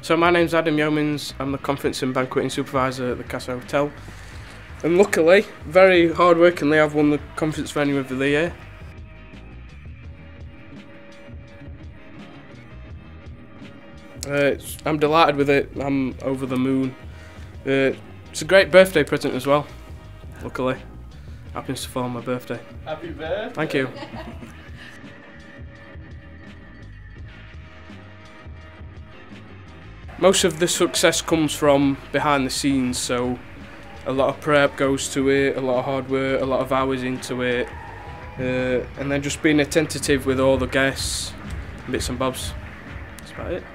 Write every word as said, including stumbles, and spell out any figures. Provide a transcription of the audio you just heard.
So my name's Adam Yeomans, I'm the Conference and Banqueting Supervisor at the Casa Hotel. And luckily, very hard-workingly, I've won the Conference Venue of the Year. Uh, I'm delighted with it, I'm over the moon. Uh, it's a great birthday present as well, luckily. Happens to fall on my birthday. Happy birthday! Thank you. Most of the success comes from behind the scenes, so a lot of prep goes to it, a lot of hard work, a lot of hours into it, uh, and then just being attentive with all the guests, bits and bobs. That's about it.